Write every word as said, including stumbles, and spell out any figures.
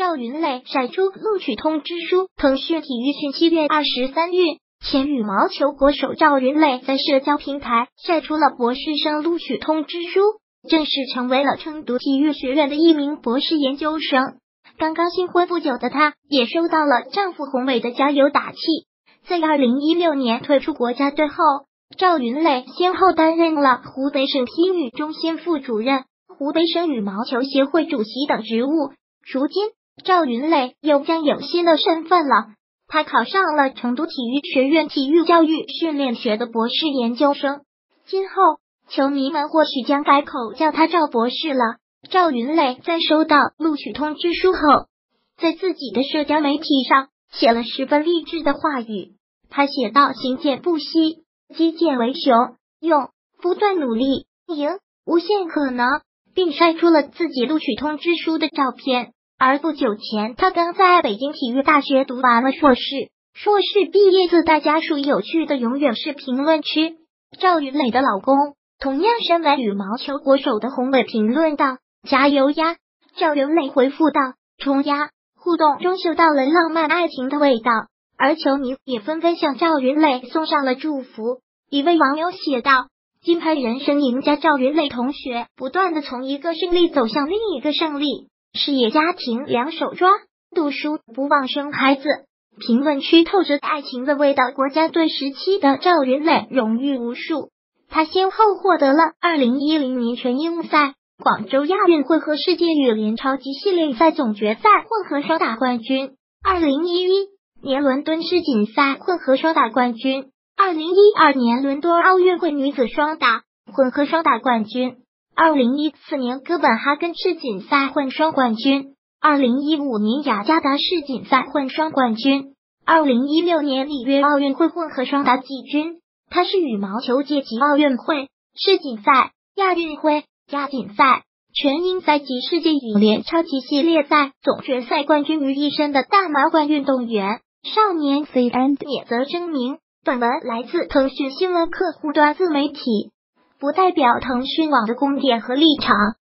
赵云磊晒出录取通知书。腾讯体育讯七月二十三日，前羽毛球国手赵云磊在社交平台晒出了博士生录取通知书，正式成为了成都体育学院的一名博士研究生。刚刚新婚不久的她，也收到了丈夫宏伟的加油打气。在二零一六年退出国家队后，赵云磊先后担任了湖北省体育中心副主任、湖北省羽毛球协会主席等职务。如今，赵云磊又将有新的身份了，他考上了成都体育学院体育教育训练学的博士研究生。今后，球迷们或许将改口叫他赵博士了。赵云磊在收到录取通知书后，在自己的社交媒体上写了十分励志的话语。他写道：勤俭不息，击剑为雄，用不断努力，赢无限可能，并晒出了自己录取通知书的照片。而不久前，他刚在北京体育大学读完了硕士。硕士毕业自带家属有趣的永远是评论区。赵云磊的老公，同样身为羽毛球国手的宏伟评论道：加油呀！赵云磊回复道：冲呀！互动中嗅到了浪漫爱情的味道，而球迷也纷纷向赵云磊送上了祝福。一位网友写道：金牌人生赢家赵云磊同学不断的从一个胜利走向另一个胜利，事业家庭两手抓，读书不忘生孩子。评论区透着爱情的味道。国家队时期的赵云磊荣誉无数，他先后获得了二零一零年全英赛、广州亚运会和世界羽联超级系列赛总决赛混合双打冠军，二零一一年伦敦世锦赛混合双打冠军，二零一二年伦敦奥运会女子双打混合双打冠军，二零一四年哥本哈根世锦赛混双冠军，二零一五年雅加达世锦赛混双冠军，二零一六年里约奥运会混合双打季军。他是羽毛球界及奥运会、世锦赛、亚运会、亚锦赛、全英赛及世界羽联超级系列赛总决赛冠军于一身的大满贯运动员。少年 C and 免责声明，本文来自腾讯新闻客户端自媒体，不代表腾讯网的观点和立场。